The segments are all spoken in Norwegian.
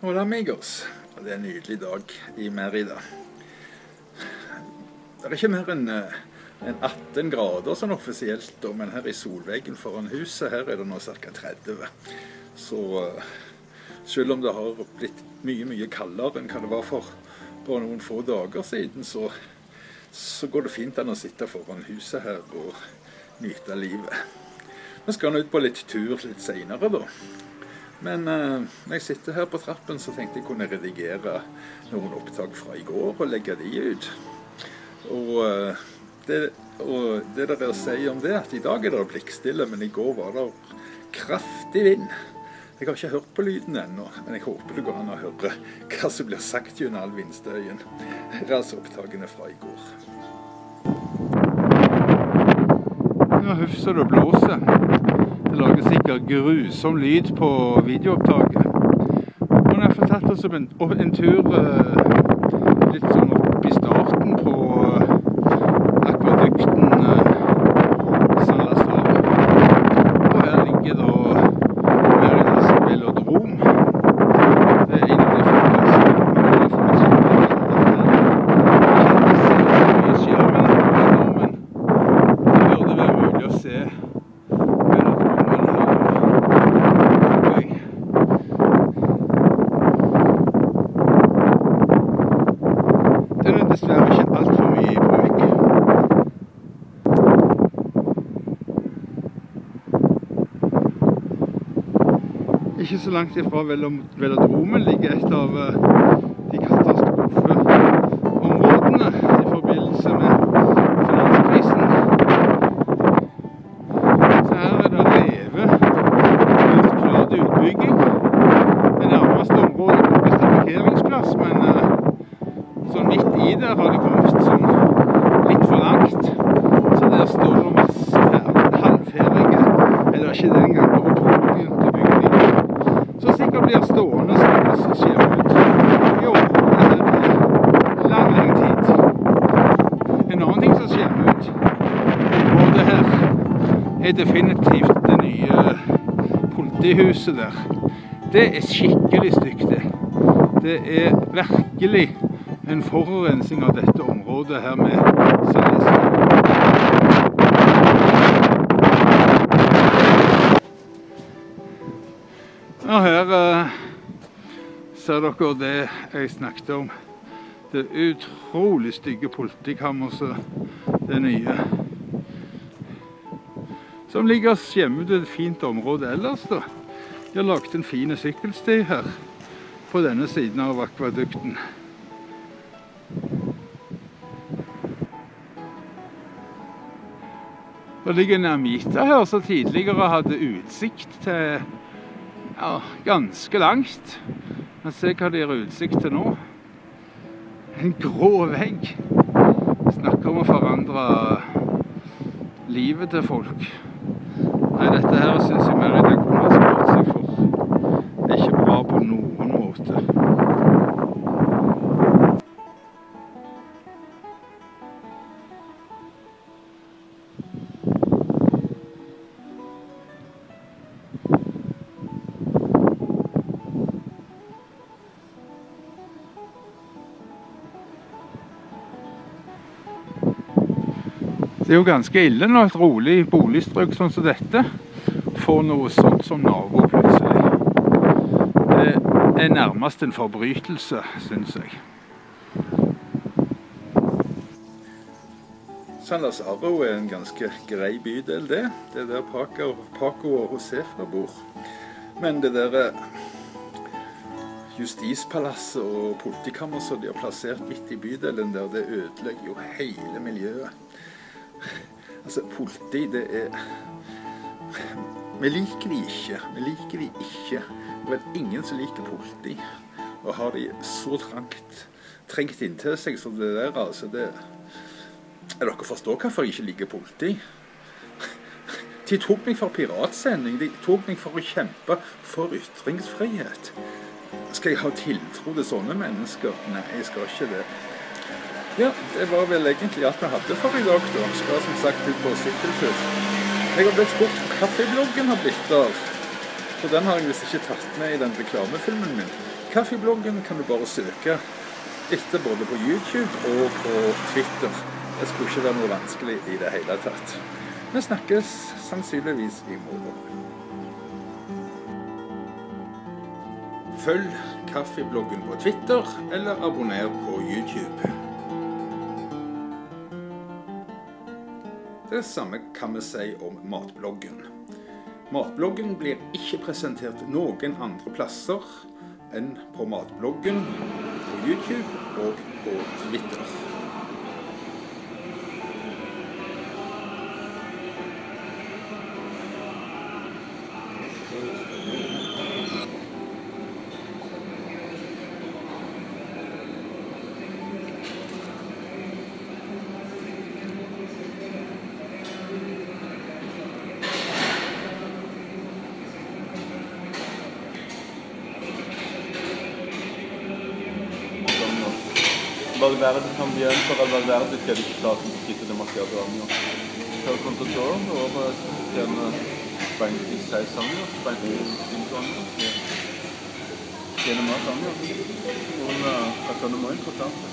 Hola amigos, det en nydelig dag i Mérida. Det ikke mer enn 18 grader sånn offisielt, men her i solveggen foran huset, her det nå ca. 30. Så selv om det har blitt mye kaldere enn hva det var for bare noen få dager siden, så går det fint an å sitte foran huset her og nyte livet. Vi skal nå ut på litt tur litt senere da. Men når jeg sitter her på trappen, så tenkte jeg kunne redigere noen opptak fra i går og legge de ut. Og det der å si om det, at i dag det blikkstille, men i går var det kraftig vind. Jeg har ikke hørt på lyden ennå, men jeg håper det går an å høre hva som blir sagt gjennom all vindstøyen. Her altså opptakene fra i går. Nå hufser det og blåser. Det lager sikkert grusom lyd på videoopptaket. Og når jeg får tatt oss en tur litt sånn opp i starten på akvadukten San Lazaro. Og her ligger da Méridas velodrom. Det en av de Ikke så langt ifra velodromen ligger et av de katastrofeområdene i forbindelse med finanskrisen. Så her det revet helt klar til utbygging. Det nærmeste området brukes til parkeringsplass, men sånn midt i der har det kommet sånn litt for langt. Så der står det masse halvferdige, eller ikke den gang, bare podium til byggingen. Så sikkert blir stående så skjer ut i området lang tid. En annen ting som skjer ut området her definitivt det nye politihuset der. Det skikkelig stygt det. Det virkelig en forurensning av dette området her med San Lazaro. Og her ser dere det jeg snakket om. Det utrolig stygge politikammerset, det nye. Som ligger skjemmet i et fint område ellers da. De har lagt en fin sykkelsti her på denne siden av akvadukten. Det ligger en ermita her som tidligere hadde utsikt til ganske langt. Men se hva det utsikt til nå. En grå vegg. Snakker om å forandre livet til folk. Nei, dette her synes jeg Mérida kunne ha spurt seg for. Det er ikke bra på noen måte. Det er jo ganske ille når et rolig boligstrøk sånn som dette får noe sånt som nabo plutselig. Det nærmest en forbrytelse, synes jeg. San Lazaro en ganske grei bydel det. Det der Paco og Josefa bor. Men det der justispalasset og politikammer som de har plassert midt i bydelen der, det ødelegger jo hele miljøet. Altså, politi, det vi liker de ikke. Det er vel ingen som liker politi. Og har de så trengt inntil seg som det der, altså, dere forstår hvorfor jeg ikke liker politi. De tok meg for piratsending, de tok meg for å kjempe for ytringsfrihet. Skal jeg ha tiltro til sånne mennesker? Nei, jeg skal ikke det. Ja, det var vel egentlig alt vi hadde for i dag da. Vi skal som sagt ut på sykkeltur. Jeg har blitt spurt hva kaffebloggen har blitt av. Så den har jeg visst ikke tatt med i den reklamefilmen min. Kaffebloggen kan du bare søke etter både på YouTube og på Twitter. Det skulle ikke være noe vanskelig i det hele tatt. Vi snakkes sannsynligvis i morgen. Følg Kaffebloggen på Twitter, eller abonner på YouTube. Det samme kan vi si om matbloggen. Matbloggen blir ikke presentert noen andre plasser enn på matbloggen, på YouTube og på Twitter. Valverde también para Valverde que está un poquito demasiado años. Pero con todo, ahora tiene 26 años, 25 años. Tiene más años. Una persona muy importante.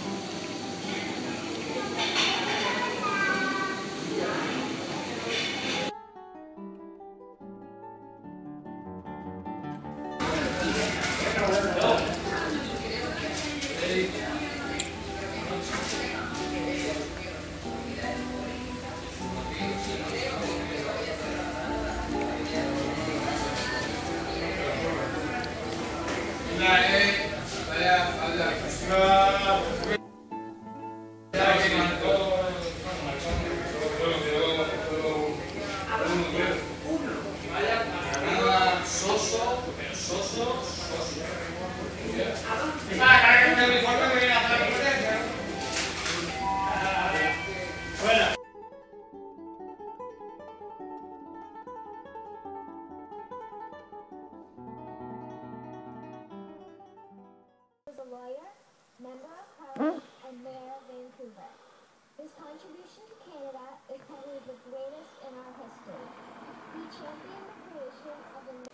Was a lawyer, member of Parliament, and mayor of Vancouver. His contribution to Canada is probably the greatest in our history. He championed the creation of a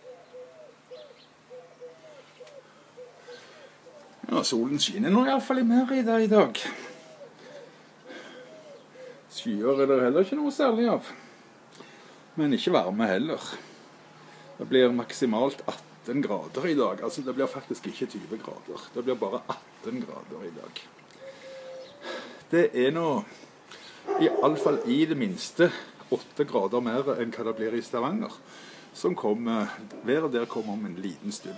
Ja, solen skinner nå i hvert fall i Mérida i dag. Skyer er det heller ikke noe særlig av. Men ikke varme heller. Det blir maksimalt 18 grader i dag. Altså det blir faktisk ikke 20 grader. Det blir bare 18 grader i dag. Det er nå i alle fall i det minste 8 grader mer enn hva det blir i Stavanger. Været der kommer om en liten stund.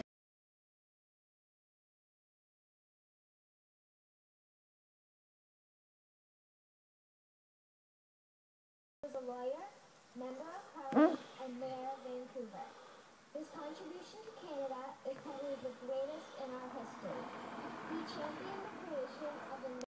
was a lawyer, member of Parliament, and mayor of Vancouver. His contribution to Canada is probably the greatest in our history. He championed the creation of a